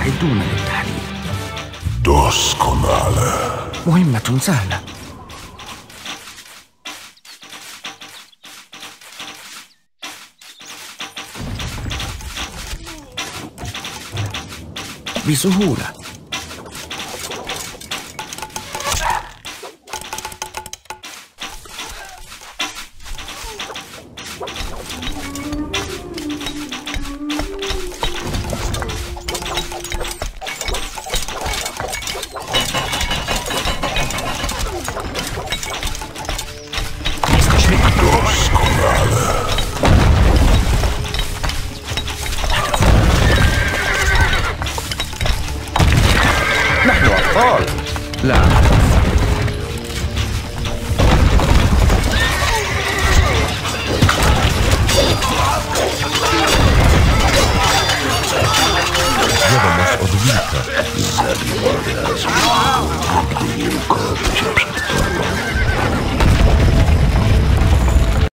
مستعدون للتحرير. doskonale. مهمة سهلة. بسهولة. نحن أطفال. لا. Wiadomość od wilka. Zabił orgazm. Nigdy nie ukochał się przed tobą.